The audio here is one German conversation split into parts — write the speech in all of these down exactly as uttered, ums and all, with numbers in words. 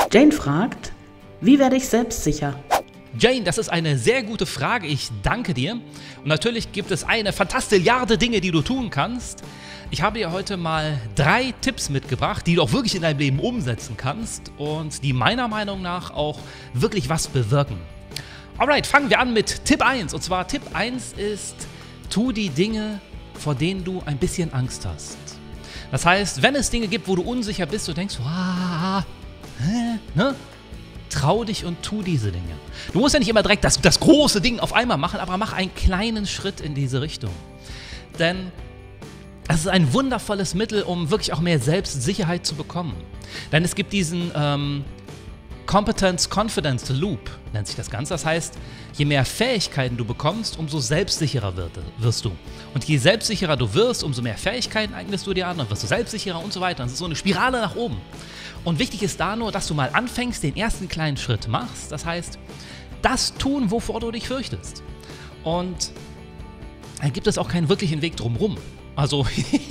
Jane fragt, wie werde ich selbstsicher? Jane, das ist eine sehr gute Frage. Ich danke dir. Und natürlich gibt es eine Fantastilliarde Dinge, die du tun kannst. Ich habe dir heute mal drei Tipps mitgebracht, die du auch wirklich in deinem Leben umsetzen kannst und die meiner Meinung nach auch wirklich was bewirken. Alright, fangen wir an mit Tipp eins. Und zwar Tipp eins ist, tu die Dinge, vor denen du ein bisschen Angst hast. Das heißt, wenn es Dinge gibt, wo du unsicher bist und denkst, ah, hä, ne? Trau dich und tu diese Dinge. Du musst ja nicht immer direkt das, das große Ding auf einmal machen, aber mach einen kleinen Schritt in diese Richtung. Denn das ist ein wundervolles Mittel, um wirklich auch mehr Selbstsicherheit zu bekommen. Denn es gibt diesen ähm, Competence-Confidence Loop, nennt sich das Ganze. Das heißt, je mehr Fähigkeiten du bekommst, umso selbstsicherer wird, wirst du. Und je selbstsicherer du wirst, umso mehr Fähigkeiten eignest du dir an, dann wirst du selbstsicherer und so weiter. Das ist so eine Spirale nach oben. Und wichtig ist da nur, dass du mal anfängst, den ersten kleinen Schritt machst. Das heißt, das tun, wovor du dich fürchtest. Und da gibt es auch keinen wirklichen Weg drumherum. Also,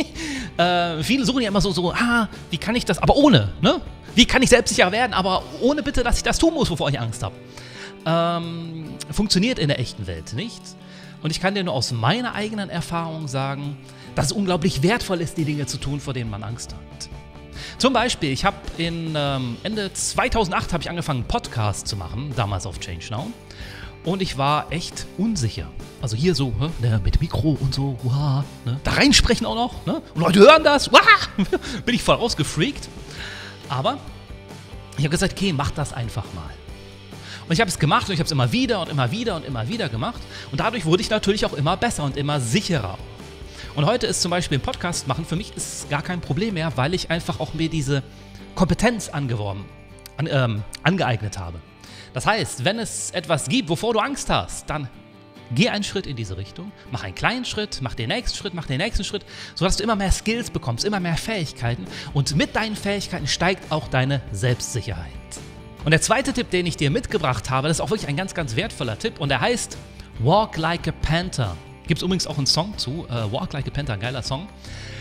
äh, viele suchen ja immer so, so, ah, wie kann ich das, aber ohne, ne? Wie kann ich selbstsicher werden, aber ohne bitte, dass ich das tun muss, wovor ich Angst habe. Ähm, funktioniert in der echten Welt nicht. Und ich kann dir nur aus meiner eigenen Erfahrung sagen, dass es unglaublich wertvoll ist, die Dinge zu tun, vor denen man Angst hat. Zum Beispiel, ich habe in ähm, Ende zweitausendacht habe ich angefangen, einen Podcast zu machen, damals auf ChangeNow. Und ich war echt unsicher. Also hier so, ne, mit Mikro und so, wow, ne, da reinsprechen auch noch, ne, und Leute hören das, wow, bin ich voll ausgefreakt. Aber ich habe gesagt, okay, mach das einfach mal. Und ich habe es gemacht und ich habe es immer wieder und immer wieder und immer wieder gemacht. Und dadurch wurde ich natürlich auch immer besser und immer sicherer. Und heute ist zum Beispiel ein Podcast machen, für mich ist es gar kein Problem mehr, weil ich einfach auch mir diese Kompetenz angeworben, an, ähm, angeeignet habe. Das heißt, wenn es etwas gibt, wovor du Angst hast, dann geh einen Schritt in diese Richtung, mach einen kleinen Schritt, mach den nächsten Schritt, mach den nächsten Schritt, sodass du immer mehr Skills bekommst, immer mehr Fähigkeiten und mit deinen Fähigkeiten steigt auch deine Selbstsicherheit. Und der zweite Tipp, den ich dir mitgebracht habe, das ist auch wirklich ein ganz, ganz wertvoller Tipp und der heißt Walk Like a Panther. Gibt es übrigens auch einen Song zu, uh, Walk Like a Panther, ein geiler Song.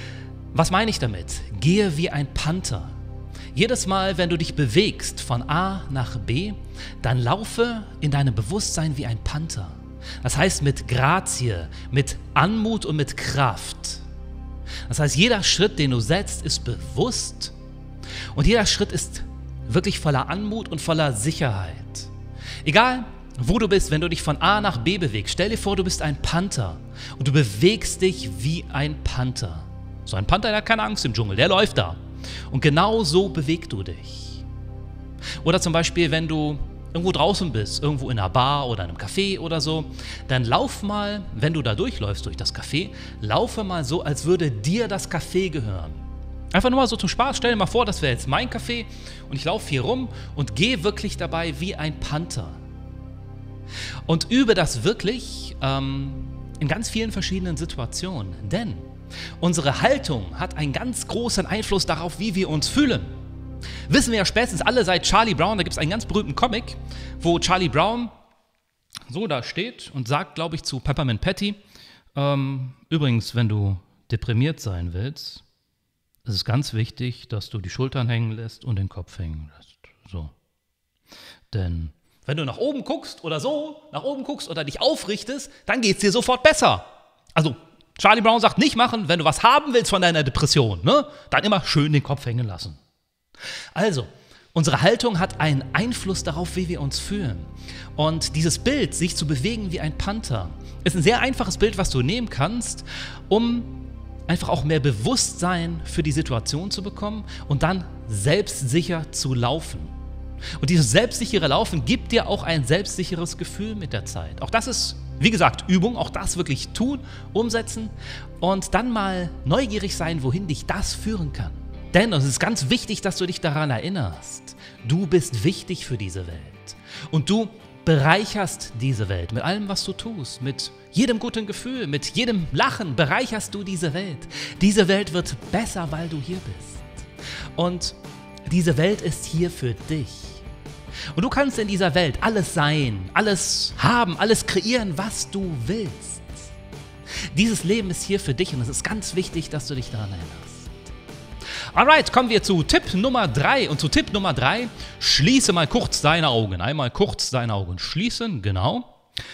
Was meine ich damit? Gehe wie ein Panther. Jedes Mal, wenn du dich bewegst von A nach B, dann laufe in deinem Bewusstsein wie ein Panther. Das heißt mit Grazie, mit Anmut und mit Kraft. Das heißt, jeder Schritt, den du setzt, ist bewusst und jeder Schritt ist wirklich voller Anmut und voller Sicherheit. Egal, wo du bist, wenn du dich von A nach B bewegst, stell dir vor, du bist ein Panther und du bewegst dich wie ein Panther. So ein Panther, der hat keine Angst im Dschungel, der läuft da. Und genau so bewegst du dich. Oder zum Beispiel, wenn du irgendwo draußen bist, irgendwo in einer Bar oder in einem Café oder so, dann lauf mal, wenn du da durchläufst durch das Café, laufe mal so, als würde dir das Café gehören. Einfach nur mal so zum Spaß, stell dir mal vor, das wäre jetzt mein Café und ich laufe hier rum und gehe wirklich dabei wie ein Panther. Und übe das wirklich ähm, in ganz vielen verschiedenen Situationen, denn unsere Haltung hat einen ganz großen Einfluss darauf, wie wir uns fühlen. Wissen wir ja spätestens alle seit Charlie Brown, da gibt es einen ganz berühmten Comic, wo Charlie Brown so da steht und sagt, glaube ich, zu Peppermint Patty, ähm, übrigens, wenn du deprimiert sein willst, ist es ganz wichtig, dass du die Schultern hängen lässt und den Kopf hängen lässt. So. Denn wenn du nach oben guckst oder so, nach oben guckst oder dich aufrichtest, dann geht es dir sofort besser. Also Charlie Brown sagt, nicht machen, wenn du was haben willst von deiner Depression, ne? Dann immer schön den Kopf hängen lassen. Also, unsere Haltung hat einen Einfluss darauf, wie wir uns fühlen. Und dieses Bild, sich zu bewegen wie ein Panther, ist ein sehr einfaches Bild, was du nehmen kannst, um einfach auch mehr Bewusstsein für die Situation zu bekommen und dann selbstsicher zu laufen. Und dieses selbstsichere Laufen gibt dir auch ein selbstsicheres Gefühl mit der Zeit. Auch das ist, wie gesagt, Übung, auch das wirklich tun, umsetzen und dann mal neugierig sein, wohin dich das führen kann. Denn es ist ganz wichtig, dass du dich daran erinnerst, du bist wichtig für diese Welt und du bereicherst diese Welt mit allem, was du tust, mit jedem guten Gefühl, mit jedem Lachen bereicherst du diese Welt. Diese Welt wird besser, weil du hier bist. Und diese Welt ist hier für dich. Und du kannst in dieser Welt alles sein, alles haben, alles kreieren, was du willst. Dieses Leben ist hier für dich und es ist ganz wichtig, dass du dich daran erinnerst. Alright, kommen wir zu Tipp Nummer drei. Und zu Tipp Nummer drei, schließe mal kurz deine Augen. Einmal kurz deine Augen schließen, genau.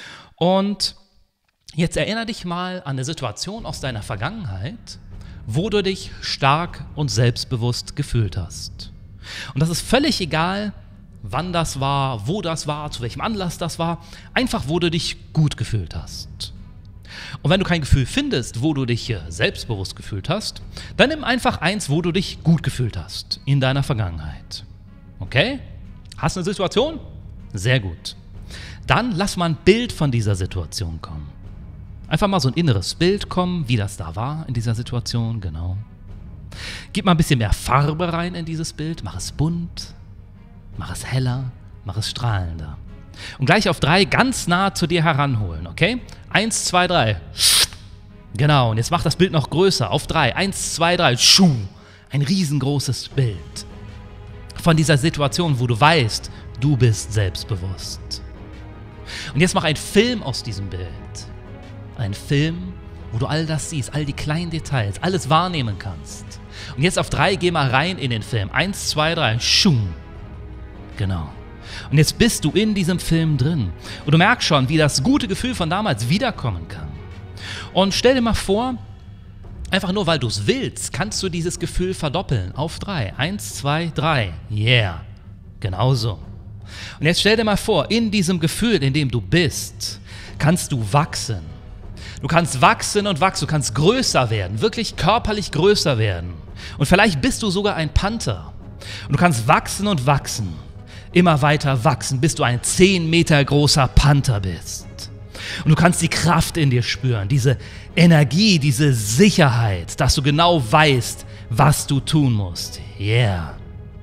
Und jetzt erinnere dich mal an eine Situation aus deiner Vergangenheit, wo du dich stark und selbstbewusst gefühlt hast. Und das ist völlig egal, wann das war, wo das war, zu welchem Anlass das war. Einfach, wo du dich gut gefühlt hast. Und wenn du kein Gefühl findest, wo du dich selbstbewusst gefühlt hast, dann nimm einfach eins, wo du dich gut gefühlt hast in deiner Vergangenheit. Okay? Hast du eine Situation? Sehr gut. Dann lass mal ein Bild von dieser Situation kommen. Einfach mal so ein inneres Bild kommen, wie das da war in dieser Situation, genau. Gib mal ein bisschen mehr Farbe rein in dieses Bild, mach es bunt, mach es heller, mach es strahlender. Und gleich auf drei ganz nah zu dir heranholen, okay? Eins, zwei, drei. Genau, und jetzt mach das Bild noch größer. Auf drei. Eins, zwei, drei. Schuh. Ein riesengroßes Bild von dieser Situation, wo du weißt, du bist selbstbewusst. Und jetzt mach einen Film aus diesem Bild. Ein Film, wo du all das siehst, all die kleinen Details, alles wahrnehmen kannst. Und jetzt auf drei, geh mal rein in den Film. Eins, zwei, drei. Schuh. Genau. Und jetzt bist du in diesem Film drin. Und du merkst schon, wie das gute Gefühl von damals wiederkommen kann. Und stell dir mal vor, einfach nur weil du es willst, kannst du dieses Gefühl verdoppeln. Auf drei. Eins, zwei, drei. Yeah. Genauso. Und jetzt stell dir mal vor, in diesem Gefühl, in dem du bist, kannst du wachsen. Du kannst wachsen und wachsen. Du kannst größer werden. Wirklich körperlich größer werden. Und vielleicht bist du sogar ein Panther. Und du kannst wachsen und wachsen. Immer weiter wachsen, bis du ein zehn Meter großer Panther bist. Und du kannst die Kraft in dir spüren, diese Energie, diese Sicherheit, dass du genau weißt, was du tun musst. Yeah.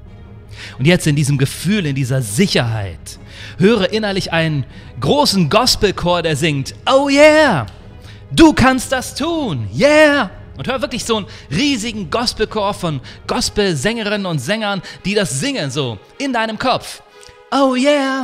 Und jetzt in diesem Gefühl, in dieser Sicherheit, höre innerlich einen großen Gospelchor, der singt, oh yeah, du kannst das tun, yeah. Und hör wirklich so einen riesigen Gospelchor von Gospelsängerinnen und Sängern, die das singen, so in deinem Kopf. Oh yeah,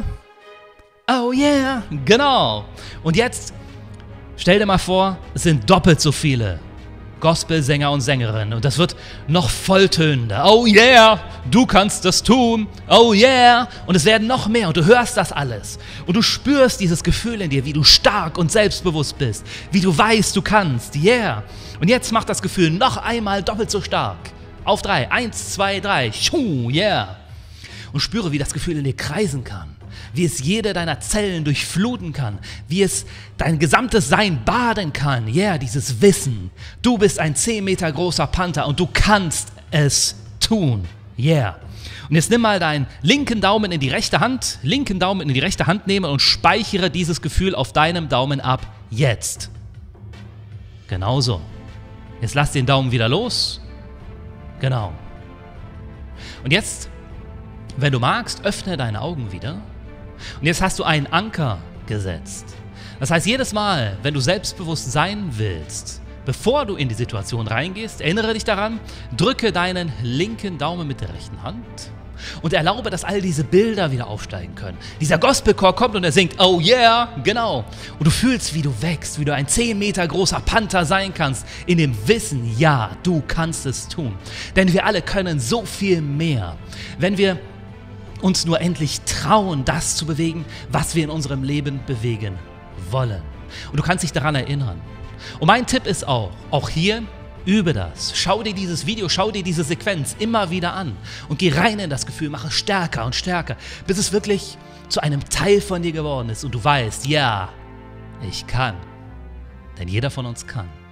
oh yeah, genau. Und jetzt stell dir mal vor, es sind doppelt so viele Gospelsänger und Sängerinnen. Und das wird noch volltönender. Oh yeah, du kannst das tun. Oh yeah. Und es werden noch mehr und du hörst das alles. Und du spürst dieses Gefühl in dir, wie du stark und selbstbewusst bist. Wie du weißt, du kannst. Yeah. Und jetzt macht das Gefühl noch einmal doppelt so stark. Auf drei. Eins, zwei, drei. Schuh, yeah. Und spüre, wie das Gefühl in dir kreisen kann. Wie es jede deiner Zellen durchfluten kann. Wie es dein gesamtes Sein baden kann. Yeah, dieses Wissen. Du bist ein zehn Meter großer Panther und du kannst es tun. Yeah. Und jetzt nimm mal deinen linken Daumen in die rechte Hand. Linken Daumen in die rechte Hand nehmen und speichere dieses Gefühl auf deinem Daumen ab. Jetzt. Genauso. Jetzt lass den Daumen wieder los. Genau. Und jetzt, wenn du magst, öffne deine Augen wieder. Und jetzt hast du einen Anker gesetzt. Das heißt, jedes Mal, wenn du selbstbewusst sein willst, bevor du in die Situation reingehst, erinnere dich daran, drücke deinen linken Daumen mit der rechten Hand und erlaube, dass all diese Bilder wieder aufsteigen können. Dieser Gospelchor kommt und er singt, oh yeah, genau. Und du fühlst, wie du wächst, wie du ein zehn Meter großer Panther sein kannst, in dem Wissen, ja, du kannst es tun. Denn wir alle können so viel mehr, wenn wir uns nur endlich trauen, das zu bewegen, was wir in unserem Leben bewegen wollen. Und du kannst dich daran erinnern. Und mein Tipp ist auch, auch hier, übe das. Schau dir dieses Video, schau dir diese Sequenz immer wieder an und geh rein in das Gefühl, mach es stärker und stärker, bis es wirklich zu einem Teil von dir geworden ist und du weißt, ja, ich kann. Denn jeder von uns kann.